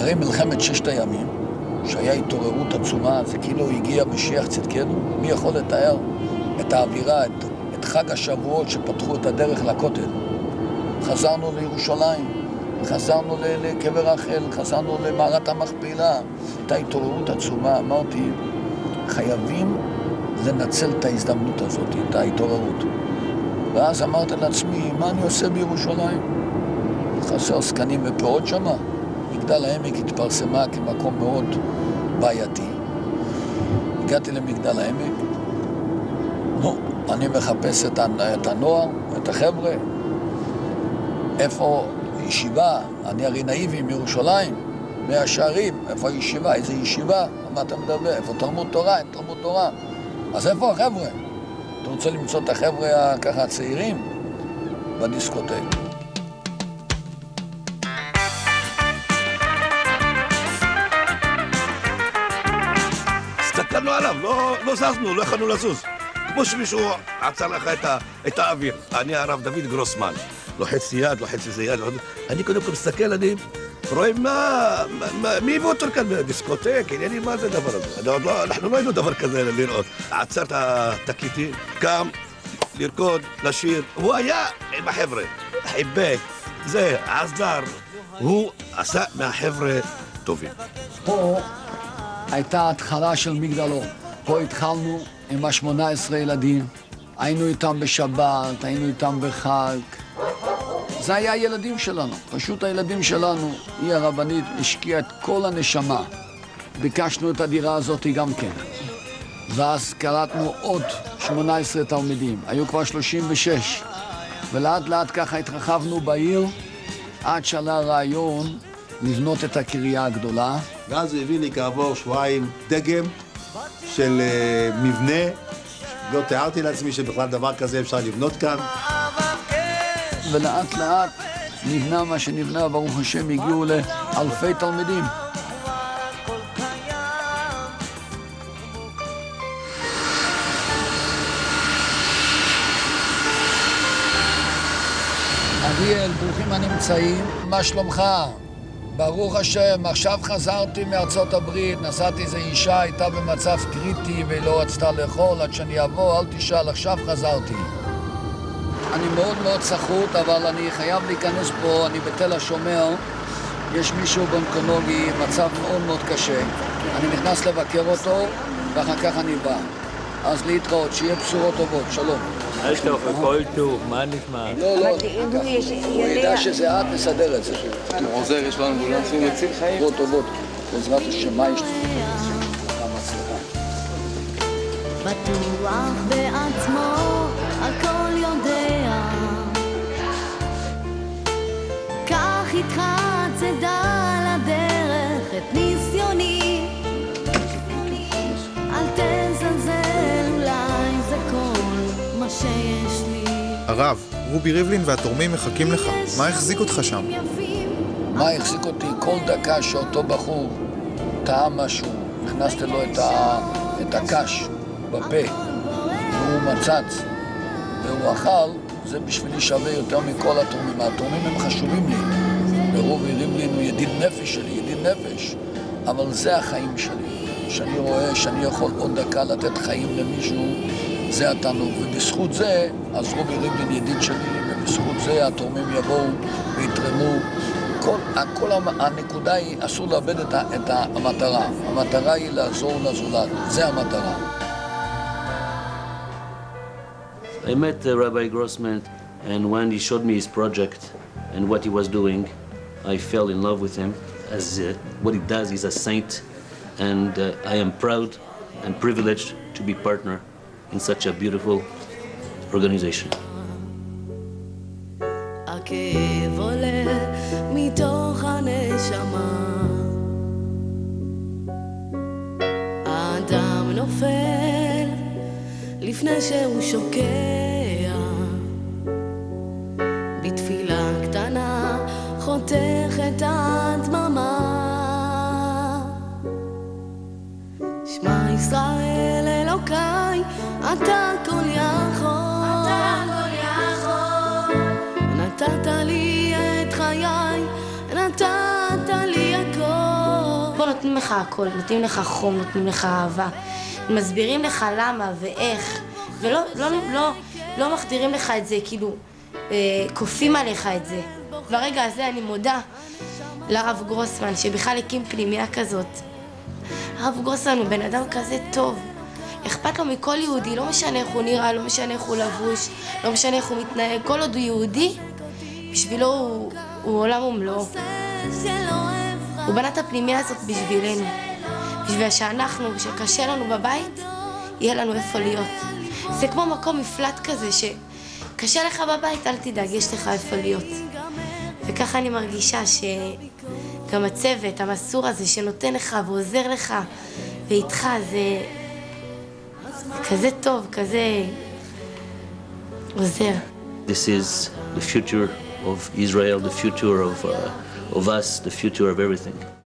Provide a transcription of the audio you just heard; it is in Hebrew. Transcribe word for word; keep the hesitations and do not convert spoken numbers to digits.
אחרי מלחמת ששת הימים, שהיה התעוררות עצומה, זה כאילו הגיע משיח צדקנו, מי יכול לתאר את האווירה, את, את חג השבועות שפתחו את הדרך לכותל. חזרנו לירושלים, חזרנו לקבר רחל, חזרנו למערת המכפלה, הייתה התעוררות עצומה, אמרתי, חייבים לנצל את ההזדמנות הזאת, את ההתעוררות. ואז אמרתי לעצמי, מה אני עושה בירושלים? חסר סקנים ופאות שמה. מגדל העמק התפרסמה כמקום מאוד בעייתי. הגעתי למגדל העמק, נו, אני מחפש את הנוער, את החבר'ה, איפה ישיבה, אני הרי נאיבי מירושלים, מהשערים, איפה הישיבה, איזה ישיבה, מה אתה מדבר, איפה תלמוד תורה, אין תלמוד תורה. אז איפה החבר'ה? אתה רוצה למצוא את החבר'ה ככה הצעירים? בדיסקוטק. הסתכלנו עליו, לא, לא זזנו, לא יכולנו לזוז. כמו שמישהו עצר לך את, ה, את האוויר. אני הרב דוד גרוסמן. לוחץ יד, לוחץ איזה יד. אני קודם כל מסתכל, אני רואה מה, מה, מי הביא אותו כאן בדיסקוטק, ענייני, מה זה הדבר הזה? לא, אנחנו לא היינו דבר כזה לראות. עצר את התקליטים, קם, לרקוד, לשיר. הוא היה עם החבר'ה, חיבק, זה, עזר. הוא עשה מהחבר'ה טובים. פה הייתה התחלה של מגדלו. פה התחלנו עם ה-שמונה עשרה ילדים. היינו איתם בשבת, היינו איתם בחג. זה היה הילדים שלנו, פשוט הילדים שלנו. היא הרבנית השקיעה את כל הנשמה. ביקשנו את הדירה הזאת גם כן. ואז קלטנו עוד שמונה עשרה תלמידים. היו כבר שלושים ושש. ולאט לאט ככה התרחבנו בעיר, עד שעלה רעיון לבנות את הקריה הגדולה. ואז הוא הביא לי כעבור שבועיים דגם של uh, מבנה. לא תיארתי לעצמי שבכלל דבר כזה אפשר לבנות כאן. ולאט לאט נבנה מה שנבנה, ברוך השם, הגיעו לאלפי תלמידים. אריאל, ברוכים הנמצאים, מה שלומך? ברוך השם, עכשיו חזרתי מארצות הברית, נסעתי איזו אישה, הייתה במצב קריטי ולא רצתה לאכול, עד שאני אבוא, אל תשאל, עכשיו חזרתי. אני מאוד מאוד סחוט, אבל אני חייב להיכנס פה, אני בתל השומר, יש מישהו באונקולוגי, מצב מאוד מאוד קשה. אני נכנס לבקר אותו, ואחר כך אני בא. אז להתראות, שיהיה בשורות טובות, שלום. יש לך הכל טוב, מה נשמע? לא, לא, הוא ידע שזה את מסדר את זה. עוזר, יש לנו אמבולנסים מציל חיים. טובות טובות, בעזרת השם, מה יש לך מצליחה? בטוח בעצמו, הכל יודע. קח איתך צדה לדרך את ניסיוני. אל תזלזל, אולי זה כל מה שיש לי. הרב, רובי ריבלין והתורמים מחכים לך. מה החזיק אותך שם? מה החזיק אותי? כל דקה שאותו בחור טעם משהו, הכנסתי לו את, ה... את הקש בפה, והוא מצץ, והוא אכל, זה בשבילי שווה יותר מכל התורמים. התורמים הם חשובים לי. ורובי ריבלין הוא ידיד נפש שלי, ידיד נפש. אבל זה החיים שלי. שאני רואה שאני יכול עוד דקה לתת חיים למישהו, זה התענוג. ובזכות זה, אז רובי ריבלין ידיד שלי, ובזכות זה התורמים יבואו ויתרמו. כל, כל הנקודה היא, אסור לאבד את, את המטרה. המטרה היא לעזור לזולת. זה המטרה. I met uh, Rabbi Grossman, and when he showed me his project and what he was doing, I fell in love with him. As uh, what he does, he's a saint, and uh, I am proud and privileged to be partner in such a beautiful organization. הכאב עולה מתוך הנשמה, האדם נופל לפני שהוא שוקע, בתפילה קטנה חותך את הדממה. שמע ישראל אלוקיי, אתה כל יכול, אתה כל יכול. נתת לי את חיי, נתת לי הכל. נותנים לך הכל, נותנים לך חום, נותנים לך אהבה, מסבירים לך למה ואיך, ולא לא, לא, לא מחדירים לך את זה, כאילו, אה, כופים עליך את זה. ברגע הזה אני מודה לרב גרוסמן, שבכלל הקים פנימיה כזאת. הרב גרוסמן הוא בן אדם כזה טוב, אכפת לו מכל יהודי, לא משנה איך הוא נראה, לא משנה איך הוא לבוש, לא משנה איך הוא מתנהג, כל עוד הוא יהודי, בשבילו הוא, הוא עולם ומלואו. הוא בנה את הפנימיה הזאת בשבילנו, בשביל שאנחנו, שקשה לנו בבית, יהיה לנו איפה להיות. זה כמו מקום מפלט כזה, שקשה לך בבית, אל תדאג, יש לך איפה להיות. וככה אני מרגישה שגם הצוות, המסור הזה, שנותן לך ועוזר לך ואיתך, זה כזה טוב, כזה עוזר. This is the future of Israel, the future of, uh, of us, the future of everything.